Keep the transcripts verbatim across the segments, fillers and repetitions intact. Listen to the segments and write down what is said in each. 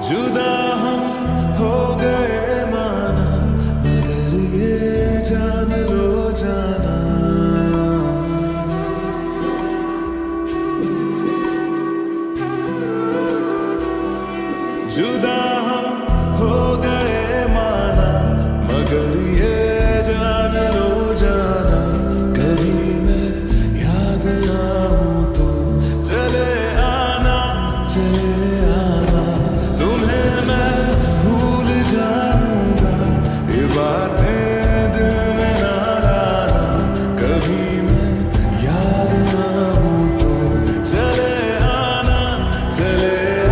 जुदा हम हो गए माना, मगर ये जान लो जाना, जुदा हम हो गए माना, मगर ये जान लो जाना, कभी मैं याद आऊं तो चले आना, चले आना, तुम्हें मैं भूल जाऊंगा, ये बातें दिल में ना लाना, कभी मैं याद आऊं तो चले आना, चले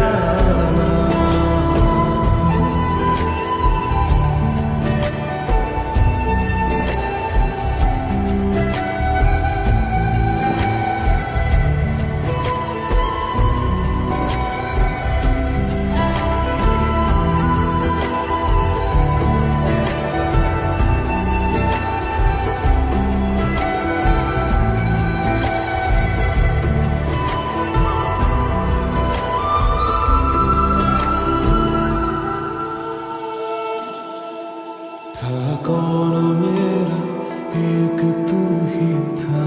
था कौन मेरा एक तू ही था,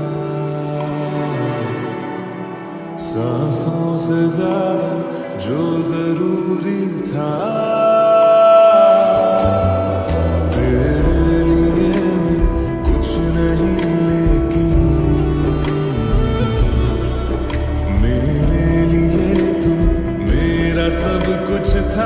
सांसों से ज्यादा जो जरूरी था, तेरे लिए मैं कुछ नहीं लेकिन मेरे लिए तू मेरा सब कुछ था,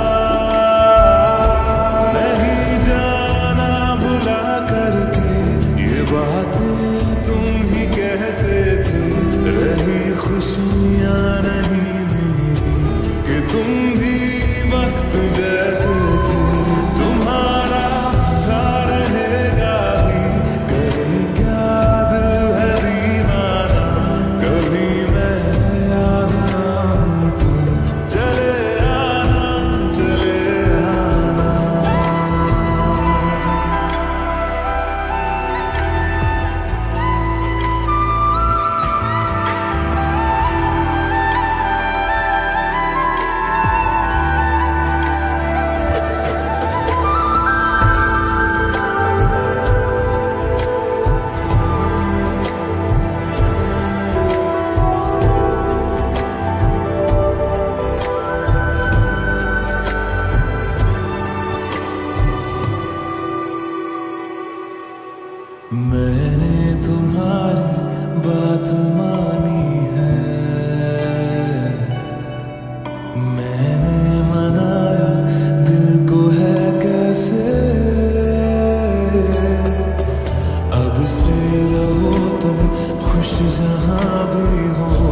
बातें तुम ही कहते थे, रही खुशियाँ नहीं मेरी कि तुम भी वक्त जैसे थे, तुम्हारा था रहेगा भी, करे क्या दिल है दीवाना, कभी मैं याद आऊं तो चले आना, चले आना। मैंने तुम्हारी बात मानी है, मैंने मनाया दिल को है कैसे, अब से रहो तुम खुश जहां भी हो,